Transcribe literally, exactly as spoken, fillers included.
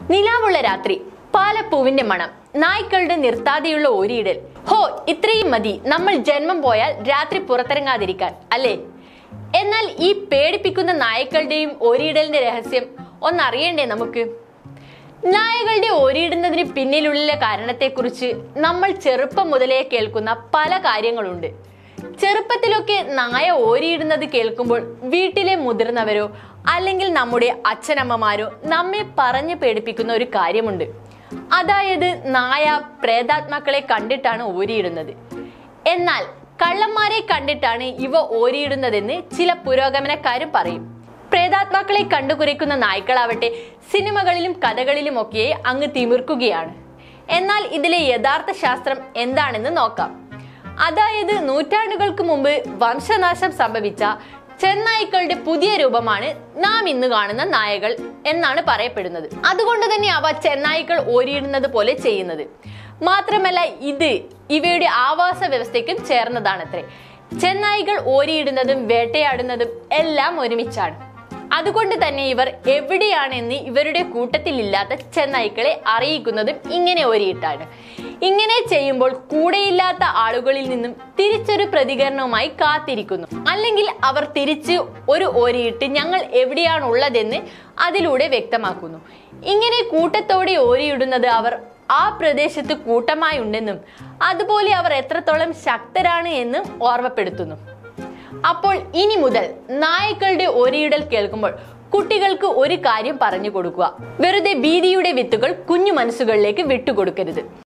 നിലാവുള്ള രാത്രി, പാലപ്പൂവിന്റെ മണം, നായ്ക്കളുടെ നിർത്താതെയുള്ള ഓരിയിടൽ. ഹോ, ഇത്രയും മതി നമ്മൾ ജന്മം പോയാൽ രാത്രി പുറത്തിറങ്ങാതിരിക്കാൻ, അല്ലേ? എന്നാൽ ഈ പേടിപ്പിക്കുന്ന നായ്ക്കളുടെയും ഓരിയിടലിന്റെ രഹസ്യം ഒന്നറിയണ്ടേ നമുക്ക്? നായകളുടെ ഓരിയിടുന്നതിന് പിന്നിലുള്ള കാരണത്തെക്കുറിച്ച് നമ്മൾ ചെറുപ്പം മുതലേ കേൾക്കുന്ന പല കാര്യങ്ങളുണ്ട്. ചെറുപ്പത്തിലൊക്കെ നായ ഓരിയിടുന്നത് കേൾക്കുമ്പോൾ വീട്ടിലെ മുതിർന്നവരോ അല്ലെങ്കിൽ നമ്മുടെ അച്ഛനമ്മമാരോ നമ്മെ പറഞ്ഞു പേടിപ്പിക്കുന്ന ഒരു കാര്യമുണ്ട്. അതായത് നായ പ്രേതാത്മാക്കളെ കണ്ടിട്ടാണ് ഓരിയിടുന്നത്. എന്നാൽ കള്ളന്മാരെ കണ്ടിട്ടാണ് ഇവ ഓരിയിടുന്നതെന്ന് ചില പുരോഗമനക്കാരും പറയും. പ്രേതാത്മാക്കളെ കണ്ടുകുരയ്ക്കുന്ന നായ്ക്കളാവട്ടെ സിനിമകളിലും കഥകളിലും ഒക്കെ അങ്ങ് തിമിർക്കുകയാണ്. എന്നാൽ ഇതിലെ യഥാർത്ഥ ശാസ്ത്രം എന്താണെന്ന് നോക്കാം. അതായത് നൂറ്റാണ്ടുകൾക്ക് മുമ്പ് വംശനാശം സംഭവിച്ച ചെന്നായ്ക്കളുടെ പുതിയ രൂപമാണ് നാം ഇന്ന് കാണുന്ന നായകൾ എന്നാണ് പറയപ്പെടുന്നത്. അതുകൊണ്ട് തന്നെ അവ ചെന്നായ്ക്കൾ ഓരിയിടുന്നത് പോലെ ചെയ്യുന്നത്. മാത്രമല്ല ഇത് ഇവയുടെ ആവാസ വ്യവസ്ഥയ്ക്കും ചേർന്നതാണത്രേ. ചെന്നായ്ക്കൾ ഓരിയിടുന്നതും വേട്ടയാടുന്നതും എല്ലാം ഒരുമിച്ചാണ്. അതുകൊണ്ട് തന്നെ ഇവർ എവിടെയാണെന്ന് ഇവരുടെ കൂട്ടത്തിൽ ഇല്ലാത്ത ചെന്നായ്ക്കളെ അറിയിക്കുന്നതും ഇങ്ങനെ ഓരിയിട്ടാണ്. ഇങ്ങനെ ചെയ്യുമ്പോൾ കൂടെയില്ലാത്ത ആളുകളിൽ നിന്നും തിരിച്ചൊരു പ്രതികരണവുമായി കാത്തിരിക്കുന്നു. അല്ലെങ്കിൽ അവർ തിരിച്ച് ഒരു ഓരിയിട്ട് ഞങ്ങൾ എവിടെയാണുള്ളതെന്ന് അതിലൂടെ വ്യക്തമാക്കുന്നു. ഇങ്ങനെ കൂട്ടത്തോടെ ഓരിയിടുന്നത് അവർ ആ പ്രദേശത്ത് കൂട്ടമായി ഉണ്ടെന്നും അതുപോലെ അവർ എത്രത്തോളം ശക്തരാണ് എന്നും ഓർമ്മപ്പെടുത്തുന്നു. അപ്പോൾ ഇനി മുതൽ നായ്ക്കളുടെ ഓരിയിടൽ കേൾക്കുമ്പോൾ കുട്ടികൾക്ക് ഒരു കാര്യം പറഞ്ഞു കൊടുക്കുക: വെറുതെ ഭീതിയുടെ വിത്തുകൾ കുഞ്ഞു മനസ്സുകളിലേക്ക് വിട്ടുകൊടുക്കരുത്.